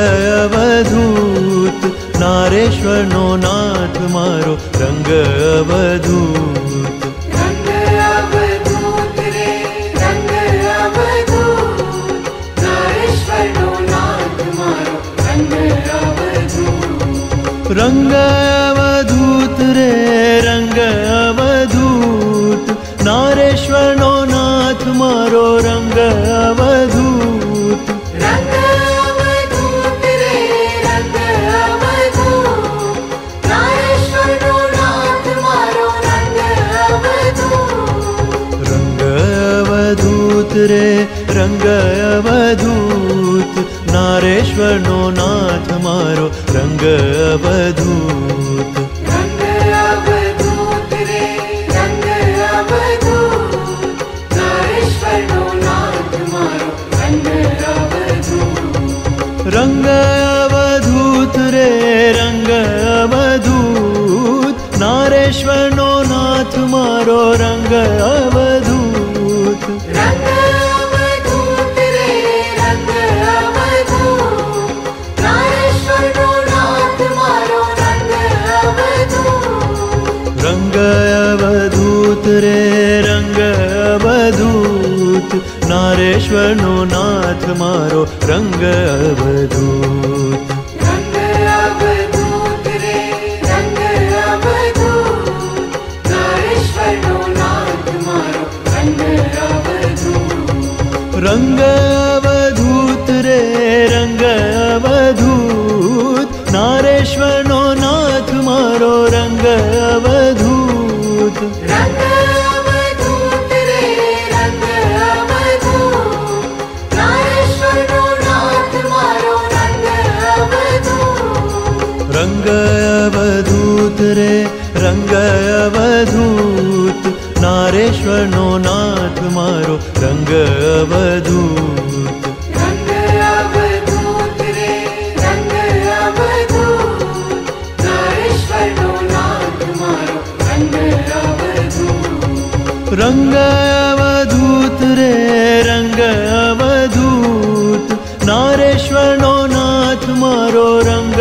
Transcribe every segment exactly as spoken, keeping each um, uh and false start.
अवधूत Nareshwar no नाथ मारो रंग अवधूत। रंग अवधूत रे रंग अवधूत नारेश्वर नो नाथ मारो रंग अवधूत। रंग अवधूत रे रंग अवधूत नारेश्वर नो नाथ मारो रंग अवधूत। रंग अवधूत रे रंग अवधूत नारेश्वर नो नाथ मारो रंग अवधूत। रंग अवधूत रे रंग अवधूत नारेश्वर नो नाथ मारो रंग अवधूत। रंग अवधूत रे रंग अवधूत नारेश्वर नो नाथ मारो रंग अवधूत। रंग अवधूत रे रंग अवधूत नारेश्वर नो नाथ मारो रंग अवधूत। रंग अवधूत रे रंग अवधूत नारेश्वर नो नाथ मारो रंग अवधूत। रंग अवधूत रे रंग अवधूत नारेश्वर नो नाथ मारो रंग अवधूत। रंग अवधूत रे रंग अवधूत नारेश्वर नो नाथ मारो रंग अवधूत। रंग अवधूत रे रंग अवधूत नारेश्वर नो नाथ मारो रंग अवधूत। रंग अवधूत रे रंग अवधूत नारेश्वर नो नाथ मारो रंग अवधूत। रंग अवधूत रे रंग अवधूत नारेश्वर नो नाथ मारो रंग अवधूत। रंग अवधूत रे रंग अवधूत नारेश्वर नो नाथ मारो रंग अवधूत। रंग अवधूत रे रंग अवधूत नारेश्वर नो नाथ मारो रंग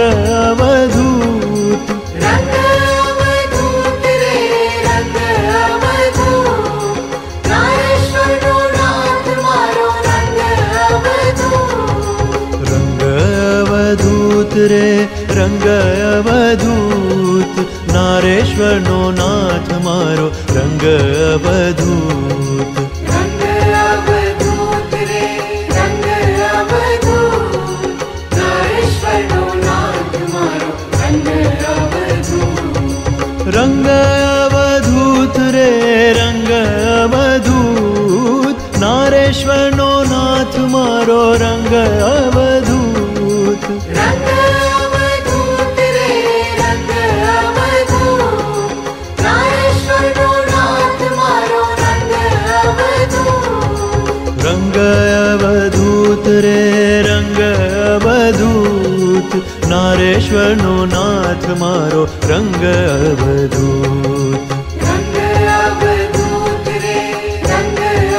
अवधूत। रंग अवधूत रे रंग अवधूत नारेश्वर नो नाथ मारो रंग अवधूत। रंग अवधूत रे रंग अवधूत नारेश्वर नो नाथ मारो रंग अवधूत। रंग अवधूत रे रंग अवधूत नारेश्वर नो नाथ मारो रंग अवधूत। रंग अवधूत रे रंग अवधूत नारेश्वर नो नाथ मारो रंग अवधूत। रंग अवधूत रे रंग अवधूत नारेश्वर नो नाथ मारो रंग अवधूत। रंग अवधूत रे रंग अवधूत नारेश्वर नो नाथ मारो रंग अवधूत। रंग अवधूत रे रंग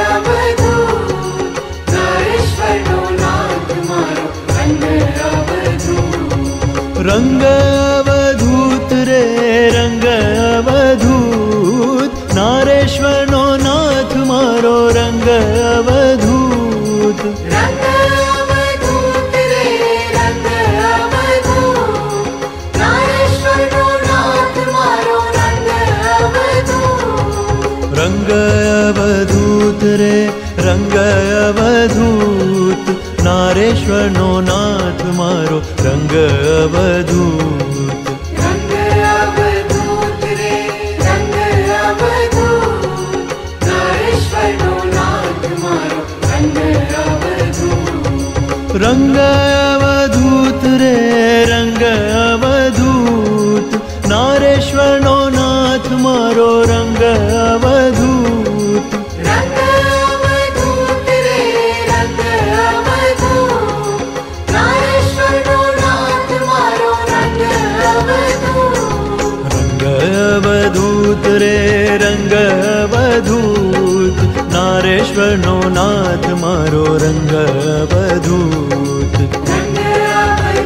अवधूत नारेश्वर नो नाथ मारो रंग अवधूत। रंग अवधूत रे रंग अवधूत नारेश्वर नो नाथ मारो रंग अवधूत। रंग अवधूत रे रंग अवधूत नारेश्वर नो नाथ मारो रंग अवधूत। रंग अवधूत रे रंग अवधूत नारेश्वर नो नाथ मारो रंग अवधूत। रंग अवधूत रे रंग अवधूत नारेश्वर नो नाथ मारो रंग अवधूत। रंग अवधूत रे रंग अवधूत नारेश्वर नो नाथ मारो रंग अवधूत। रंग अवधूत रे रंग अवधूत नारेश्वर नो नाथ मारो रंग अवधूत। रंग अवधूत रे रंग अवधूत नारेश्वर नो नाथ मारो रंग अवधूत। रंग अवधूत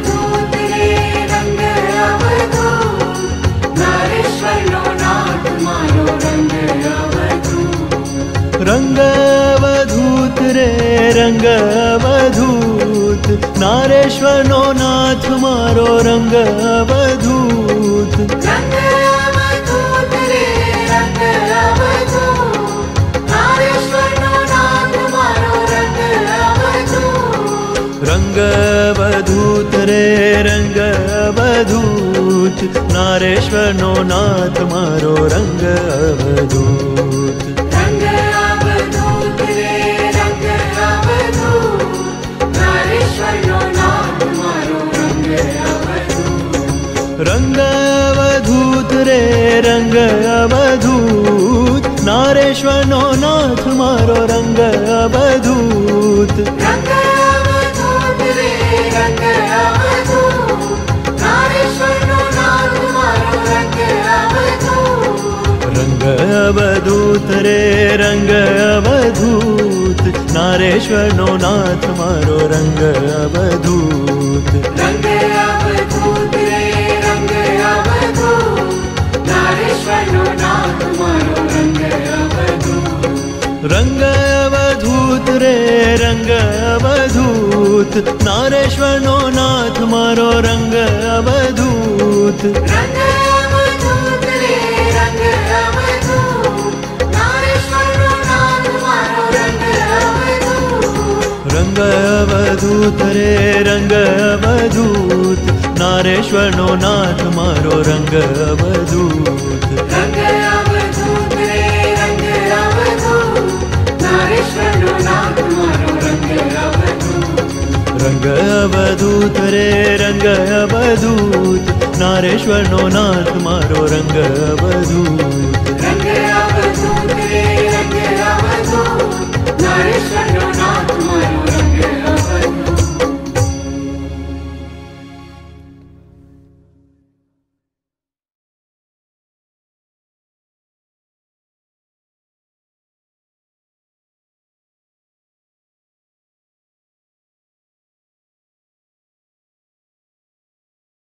नारेश्वर नो नाथ मारो रंग अवधूत। रंग अवधूत रे रंग अवधूत, नारेश्वर नो नाथ मारो रंग अवधूत। रंग अवधूत रे रंग अवधूत, नारेश्वर नो नाथ मारो रंग अवधूत। रंग अवधूत रे रंग अवधूत, नारेश्वर नो नाथ मारो रंग अवधूत। रंग अवधूत रे रंग अवधूत, नारेश्वर नो नाथ मारो रंग अवधूत। रंग अवधूत रे रंग अवधूत, नारेश्वर नो नाथ मारो रंग अवधूत। रंग अवधूत रे रंग अवधूत, नारेश्वर नो नाथ मारो रंग अवधूत। रंग अवधूत रे रंग अवधूत, नारेश्वर नो नाथ मारो रंग अवधूत। रंग अवधूत रे रंग अवधूत, नारेश्वर नो नाथ मारो रंग अवधूत। रंग अवधूत रे रंग अवधूत, नारेश्वर नो नाथ मारो रंग अवधूत। रंग अवधूत रे रंग अवधूत, नारेश्वर नो नाथ मारो रंग अवधूत। रंग अवधूत रे रंग अवधूत, नारेश्वर नो नाथ मारो रंग अवधूत। रंग अवधूत रे रंग अवधूत, नारेश्वर नो नाथ मारो रंग अवधूत। रंग अवधूत रे रंग अवधूत, नारेश्वर